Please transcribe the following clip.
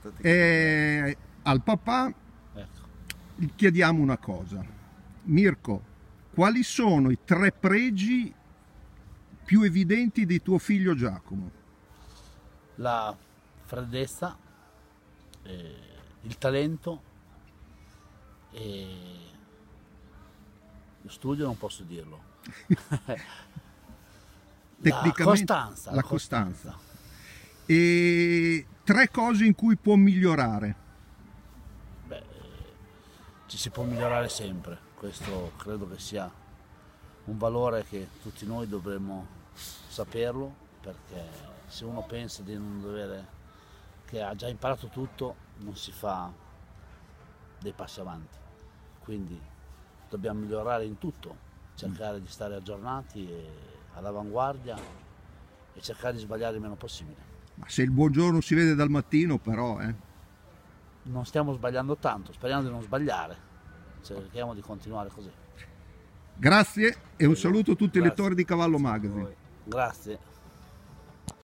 Al papà Ecco. chiediamo una cosa. Mirko, quali sono i 3 pregi più evidenti di tuo figlio Giacomo? La freddezza, il talento e lo studio non posso dirlo. Tecnicamente, La costanza. E 3 cose in cui può migliorare. Beh, ci si può migliorare sempre, questo credo che sia un valore che tutti noi dovremmo saperlo, perché se uno pensa di non dovere, che ha già imparato tutto, non si fa dei passi avanti. Quindi dobbiamo migliorare in tutto, cercare di stare aggiornati e all'avanguardia e cercare di sbagliare il meno possibile. Ma se il buongiorno si vede dal mattino, però, Non stiamo sbagliando tanto, speriamo di non sbagliare, cerchiamo di continuare così. Grazie e un saluto a tutti i Grazie. lettori di Cavallo Magazine. Grazie.